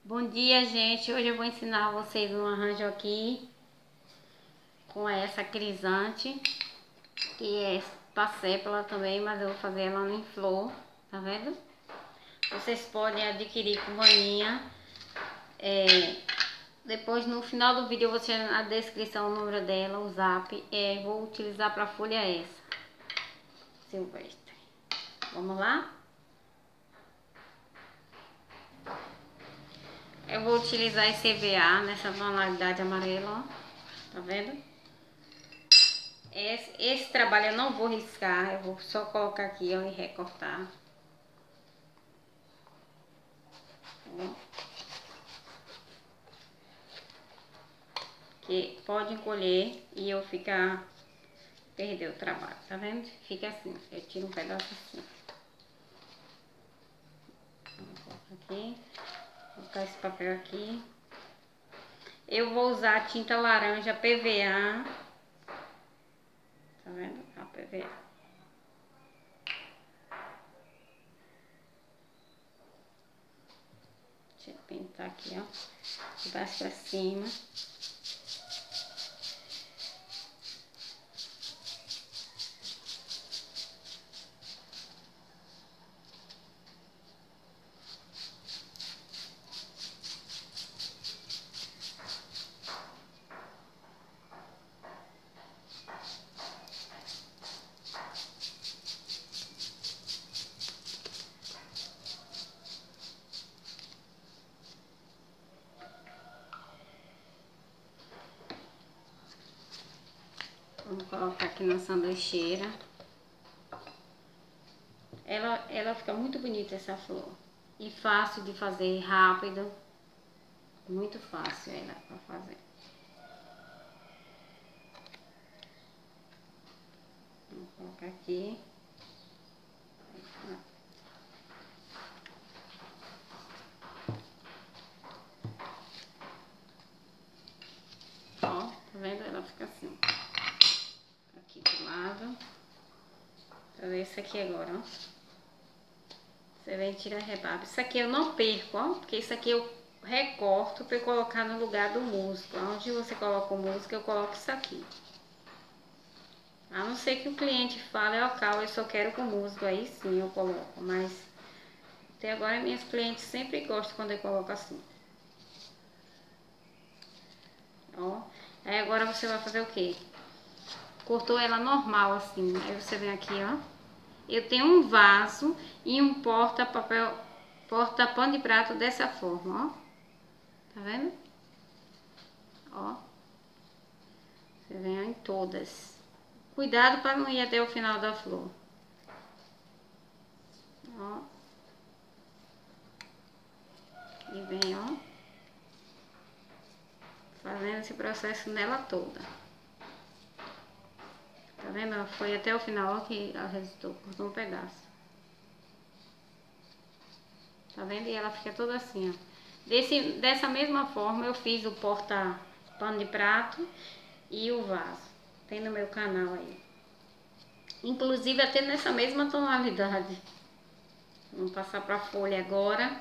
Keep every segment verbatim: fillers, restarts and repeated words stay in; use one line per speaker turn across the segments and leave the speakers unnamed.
Bom dia, gente. Hoje eu vou ensinar vocês um arranjo aqui com essa crisante, que é passépala também, mas eu vou fazer ela em flor, tá vendo? Vocês podem adquirir com maninha. É, depois no final do vídeo eu vou deixar na descrição o número dela, o zap. É, vou utilizar para folha essa, silvestre. Vamos lá? Eu vou utilizar esse E V A nessa tonalidade amarela, ó. Tá vendo? Esse, esse trabalho eu não vou riscar, eu vou só colocar aqui, ó, e recortar. Ó. Que pode encolher e eu ficar, perder o trabalho, tá vendo? Fica assim, eu tiro um pedaço assim. Vou colocar aqui, vou colocar esse papel aqui. Eu vou usar tinta laranja P V A, tá vendo? A P V A. Deixa eu pintar aqui, ó, de baixo pra cima. Vamos colocar aqui na sanduicheira. Ela, ela fica muito bonita, essa flor. E fácil de fazer, rápido. Muito fácil ela para fazer. Vou colocar aqui. Ó, tá vendo? Ela fica assim. Aqui do lado. Então esse aqui agora, ó. Você vem tirar rebarba. Isso aqui eu não perco, ó. Porque isso aqui eu recorto para colocar no lugar do musgo. Onde você coloca o musgo, eu coloco isso aqui. A não ser que o cliente fale, ó, Cal, eu só quero com musgo. Aí sim eu coloco. Mas até agora minhas clientes sempre gostam quando eu coloco assim. Ó. Aí agora você vai fazer o quê? Cortou ela normal assim. Aí você vem aqui, ó. Eu tenho um vaso e um porta-papel, porta-pano de prato dessa forma, ó. Tá vendo? Ó. Você vem em todas. Cuidado para não ir até o final da flor. Ó. E vem, ó. Fazendo esse processo nela toda. Tá vendo? Ela foi até o final, ó, que ela resultou, cortou um pedaço. Tá vendo? E ela fica toda assim, ó. Desse, dessa mesma forma eu fiz o porta-pano de prato e o vaso. Tem no meu canal aí. Inclusive até nessa mesma tonalidade. Vamos passar pra folha agora.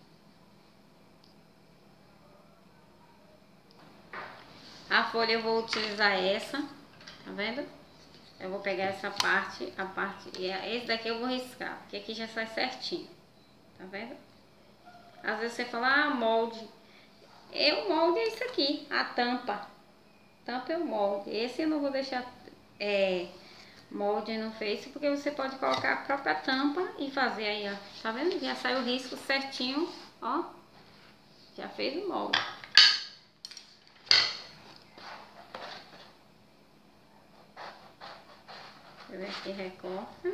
A folha eu vou utilizar essa, tá vendo? Eu vou pegar essa parte, a parte, e esse daqui eu vou riscar, porque aqui já sai certinho, tá vendo? Às vezes você fala, ah, molde. Eu molde é isso aqui, a tampa. Tampa é o molde. Esse eu não vou deixar é, molde no Face, porque você pode colocar a própria tampa e fazer aí, ó. Tá vendo? Já saiu o risco certinho, ó. Já fez o molde. Eu venho aqui, recorta.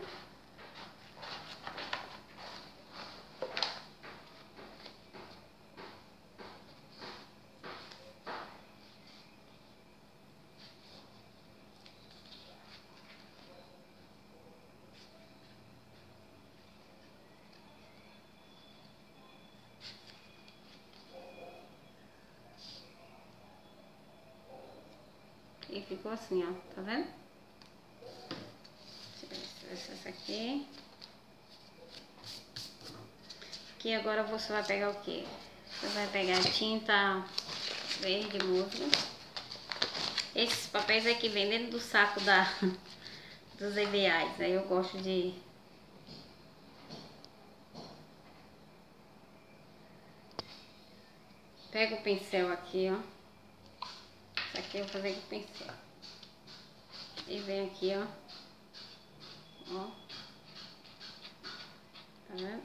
E ficou assim, ó, tá vendo? Deixa eu ver se essa aqui. Aqui agora você vai pegar o quê? Você vai pegar tinta verde musgo. Esses papéis aqui vem dentro do saco da, dos ideais. Aí eu gosto de... Pega o pincel aqui, ó. Isso aqui eu vou fazer com o pincel. E vem aqui, ó. Ó. Tá vendo?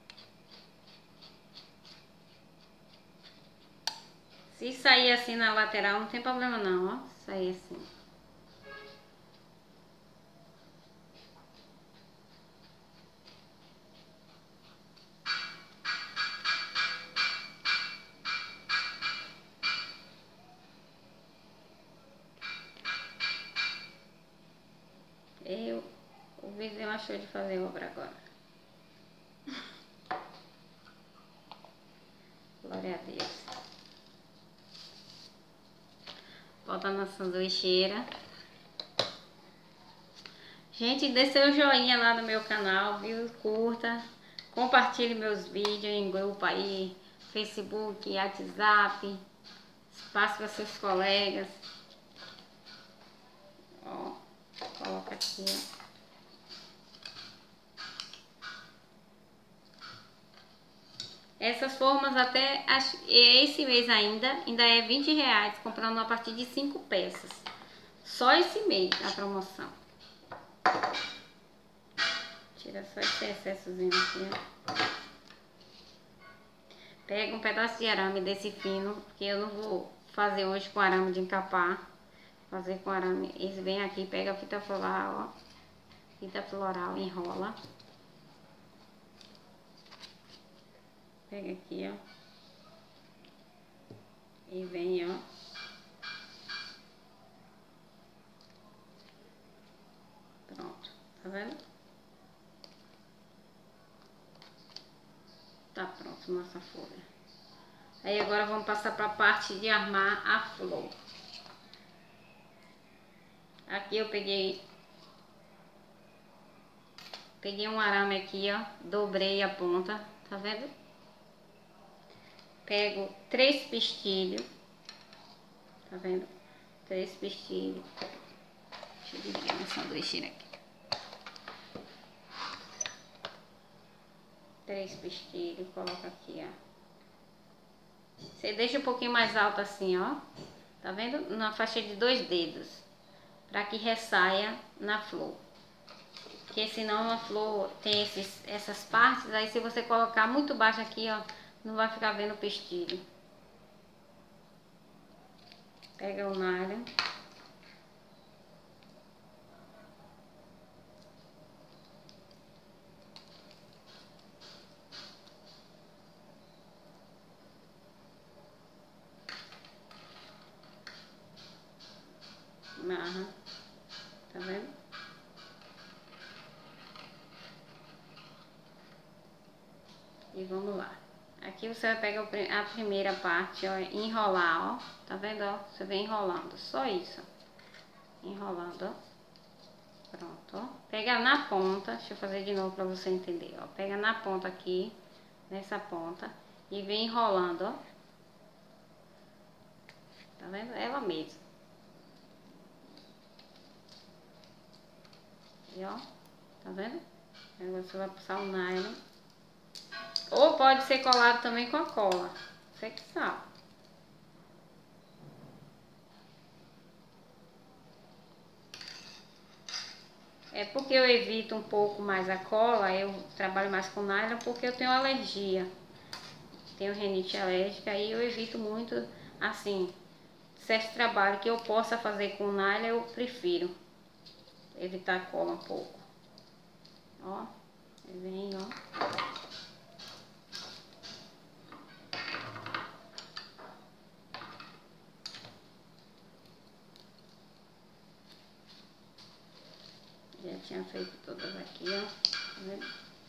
Se sair assim na lateral, não tem problema não, ó. Sair assim. Eu, o vizinho achou de fazer obra agora. Glória a Deus. Bota na sanduicheira. Gente, dê seu joinha lá no meu canal, viu? Curta. Compartilhe meus vídeos em grupo aí. Facebook, WhatsApp. Passe para seus colegas. Ó, coloca aqui, ó. Essas formas até esse mês ainda, ainda é vinte reais, comprando a partir de cinco peças. Só esse mês a promoção. Tira só esse excessozinho aqui, ó. Pega um pedaço de arame desse fino, porque eu não vou fazer hoje com arame de encapar. Fazer com arame, esse vem aqui, pega a fita floral, ó. Fita floral, enrola. Pega aqui, ó. E vem, ó. Pronto, tá vendo? Tá pronto nossa folha. Aí agora vamos passar para a parte de armar a flor. Aqui eu peguei Peguei um arame aqui, ó. Dobrei a ponta, tá vendo? Pego três pistilhos. Tá vendo? Três pistilhos. Deixa eu dividir uma sanduicheira aqui. Três pistilhos, coloca aqui, ó. Você deixa um pouquinho mais alto assim, ó. Tá vendo? Na faixa de dois dedos. Pra que ressaia na flor. Porque senão a flor tem esses, essas partes. Aí se você colocar muito baixo aqui, ó, não vai ficar vendo o pestilho. Pega o nylon. Amarra. Tá vendo? E vamos lá. Aqui você vai pegar a primeira parte, ó, enrolar, ó. Tá vendo, ó? Você vem enrolando, só isso. Enrolando, ó. Pronto, ó. Pega na ponta, deixa eu fazer de novo pra você entender, ó. Pega na ponta aqui, nessa ponta, e vem enrolando, ó. Tá vendo? Ela mesma. E ó, tá vendo? Agora você vai passar o nylon. Ou pode ser colado também com a cola. Você que sabe. É porque eu evito um pouco mais a cola, eu trabalho mais com nylon porque eu tenho alergia. Tenho rinite alérgica e eu evito muito, assim, certo trabalho que eu possa fazer com nylon, eu prefiro evitar a cola um pouco. Ó, vem, ó. Já tinha feito todas aqui, ó. Tá vendo?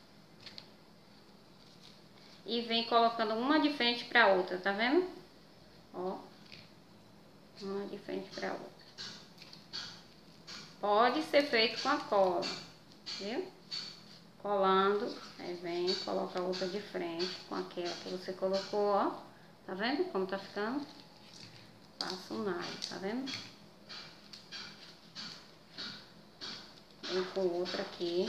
E vem colocando uma de frente pra outra, tá vendo? Ó. Uma de frente pra outra. Pode ser feito com a cola, viu? colando, aí vem, coloca a outra de frente com aquela que você colocou, ó, tá vendo como tá ficando? Passa o nalho, tá vendo? Vem com outra aqui,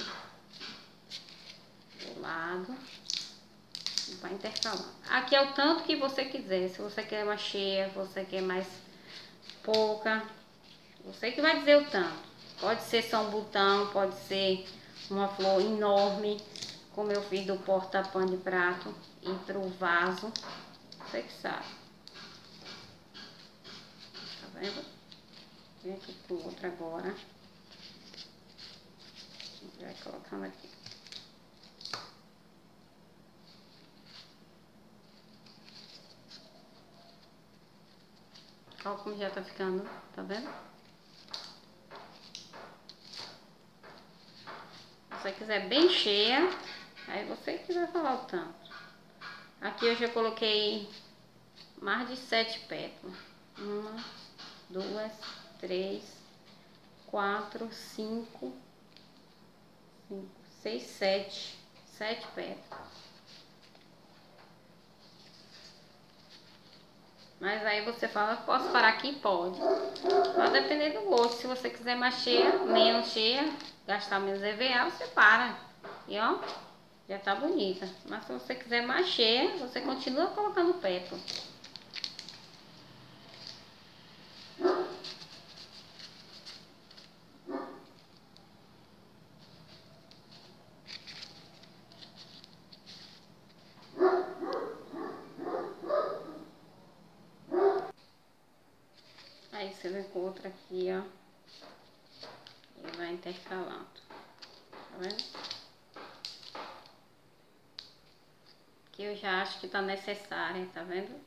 do lado, e vai intercalando. Aqui é o tanto que você quiser, se você quer mais cheia, você quer mais pouca, você que vai dizer o tanto. Pode ser só um botão, pode ser uma flor enorme, como eu fiz do porta-pano de prato e pro vaso. Você que sabe. Tá vendo? Vem aqui pro outro agora. Vai colocando aqui. Olha como já tá ficando, tá vendo? Se você quiser bem cheia, aí você que vai falar o tanto. Aqui eu já coloquei mais de sete pétalas. Uma, duas, três, quatro, cinco, cinco, seis, sete. Sete pétalas. Mas aí você fala, posso parar aqui? Pode. Vai depender do gosto. Se você quiser mais cheia, menos cheia, gastar menos E V A, você para. E ó, já tá bonita. Mas se você quiser mais cheia, você continua colocando pétala. Aí você vem com outra aqui, ó. E vai intercalando. Tá vendo? Que eu já acho que tá necessária, tá vendo?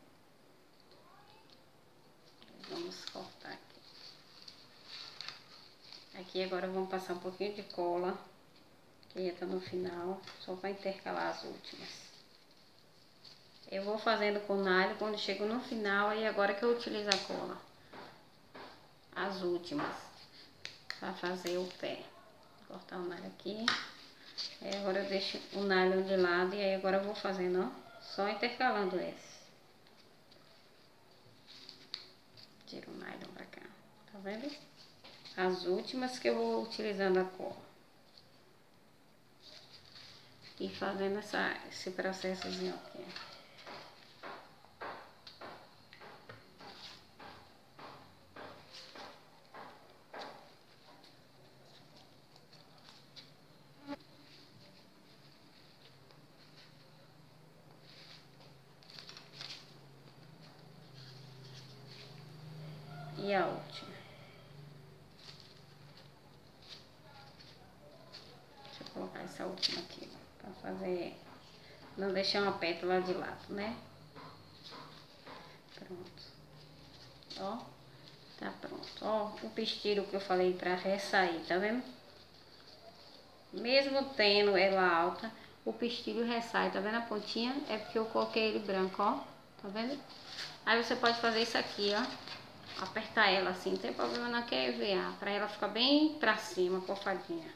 Vamos cortar aqui. Aqui agora vamos passar um pouquinho de cola, que já tá no final, só para intercalar as últimas. Eu vou fazendo com nalho quando chego no final, e agora que eu utilizo a cola. As últimas, para fazer o pé. Vou cortar o nalho aqui. Aí agora eu deixo o nylon de lado, e aí agora eu vou fazendo, ó, só intercalando esse. Tiro o nylon pra cá, tá vendo? As últimas que eu vou utilizando a cola. E fazendo essa, esse processozinho aqui. E a última. Deixa eu colocar essa última aqui, para fazer, não deixar uma pétala de lado, né? Pronto. Ó, tá pronto. Ó, o pistilo que eu falei para ressair, tá vendo? Mesmo tendo ela alta, o pistilo ressai, tá vendo a pontinha? É porque eu coloquei ele branco, ó, tá vendo? Aí você pode fazer isso aqui, ó. Apertar ela assim, não tem problema não, que é E V A, pra ela ficar bem pra cima, cofadinha.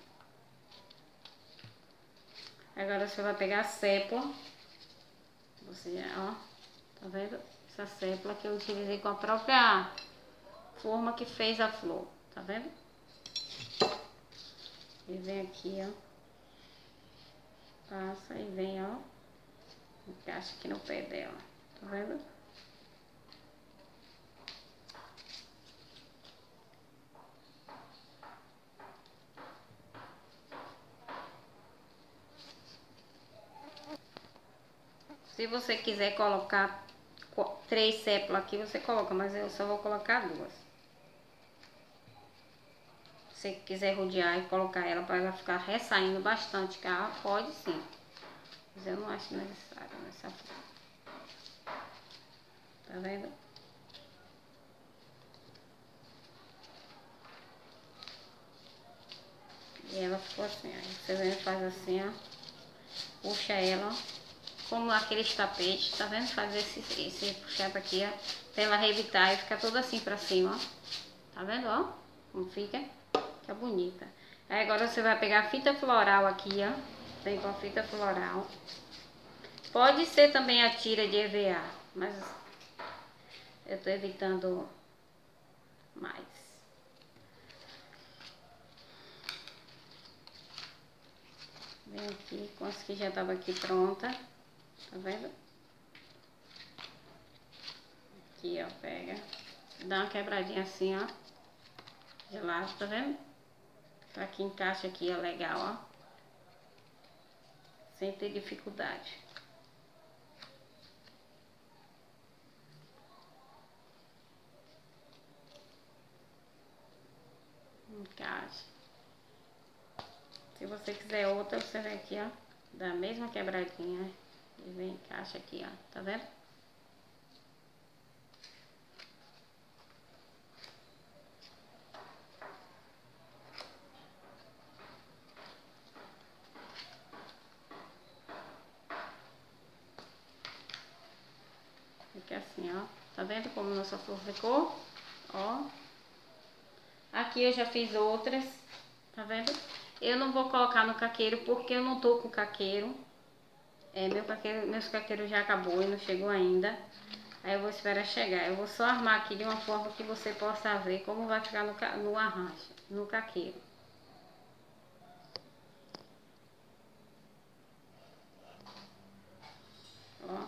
Agora você vai pegar a sépula. Você, ó, tá vendo? Essa sépula que eu utilizei com a própria forma que fez a flor, tá vendo? E vem aqui, ó. Passa e vem, ó. Encaixa aqui no pé dela, tá vendo? Se você quiser colocar três sépulas aqui, você coloca, mas eu só vou colocar duas. Se você quiser rodear e colocar ela para ela ficar ressaindo bastante, cá, pode sim. Mas eu não acho necessário nessa flor. Tá vendo? E ela ficou assim, aí você vem e faz assim, ó. Puxa ela, ó. Como aqueles tapetes, tá vendo? Fazer esse, esse puxado aqui, ó, pra ela revitar e ficar toda assim pra cima, ó. Tá vendo, ó? Como fica? Fica bonita. Aí agora você vai pegar a fita floral aqui, ó. vem com a fita floral. Pode ser também a tira de E V A, mas eu tô evitando mais. Vem aqui com as que já tava aqui pronta, tá vendo? Aqui, ó, pega, dá uma quebradinha assim, ó, de lado, tá vendo? Pra que encaixa aqui, ó, legal, ó, sem ter dificuldade. Encaixa. Se você quiser outra, você vem aqui, ó, dá a mesma quebradinha e vem, encaixa aqui, ó, tá vendo? Fica assim, ó, tá vendo como nossa flor ficou? Ó, aqui eu já fiz outras, tá vendo? Eu não vou colocar no caqueiro porque eu não tô com caqueiro. É, meu caqueiro, meus caqueiros já acabou e não chegou ainda. Aí eu vou esperar chegar. Eu vou só armar aqui de uma forma que você possa ver como vai ficar no, no arranjo, no caqueiro. Ó.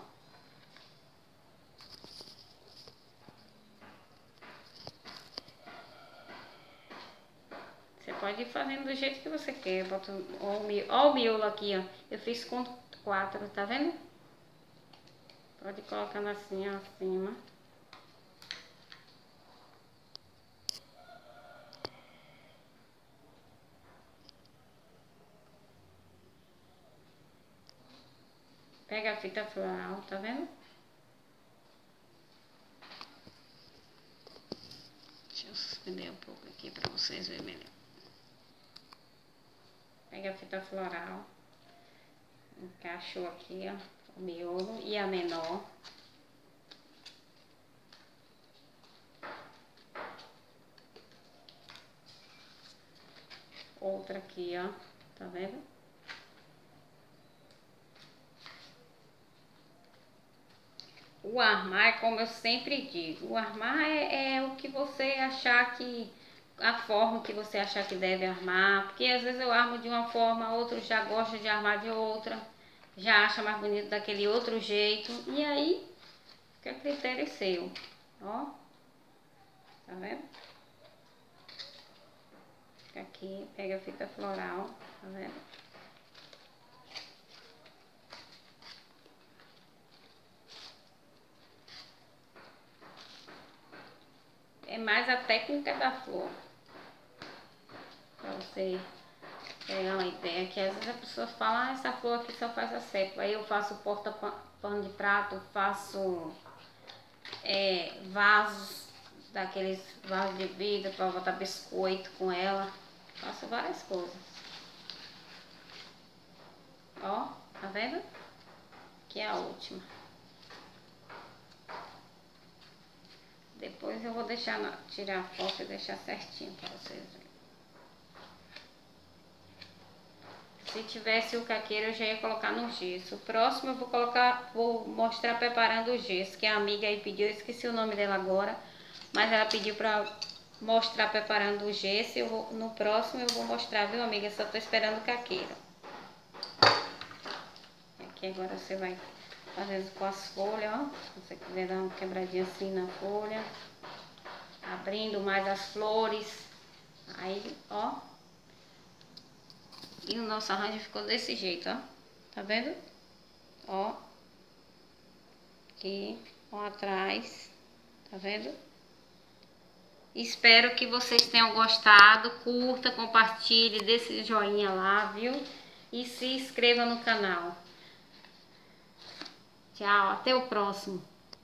Você pode ir fazendo do jeito que você quer. Bota ó, o, miolo, ó, o miolo aqui, ó. Eu fiz com quatro, tá vendo? Pode ir colocando assim, ó, acima. Pega a fita floral, tá vendo? Deixa eu suspender um pouco aqui pra vocês verem melhor. Pega a fita floral. Encaixou aqui, ó, o miolo e a menor. Outra aqui, ó, tá vendo? O armar é como eu sempre digo, o armar é, é o que você achar que, a forma que você achar que deve armar, porque às vezes eu armo de uma forma, outro já gosta de armar de outra, já acha mais bonito daquele outro jeito, e aí fica a critério seu, ó, tá vendo? Fica aqui, pega a fita floral, tá vendo? É mais a técnica da flor, pra você pegar uma ideia, que às vezes a pessoa fala, ah, essa flor aqui só faz a sétima. Aí eu faço porta-pano de prato, faço é, vasos, daqueles vasos de vidro para botar biscoito com ela. Faço várias coisas. Ó, tá vendo? Aqui é a última. Depois eu vou deixar, tirar a foto e deixar certinho para vocês verem. Se tivesse o caqueiro, eu já ia colocar no gesso. O próximo eu vou colocar, vou mostrar preparando o gesso, que a amiga aí pediu, eu esqueci o nome dela agora, mas ela pediu pra mostrar preparando o gesso. Eu vou, no próximo eu vou mostrar, viu, amiga? Só tô esperando o caqueiro. Aqui agora você vai fazendo com as folhas, ó. Se você quiser dar uma quebradinha assim na folha, abrindo mais as flores. Aí, ó. E o nosso arranjo ficou desse jeito, ó. Tá vendo? Ó. Aqui, ó, atrás. Tá vendo? Espero que vocês tenham gostado. Curta, compartilhe, dê esse joinha lá, viu? E se inscreva no canal. Tchau, até o próximo.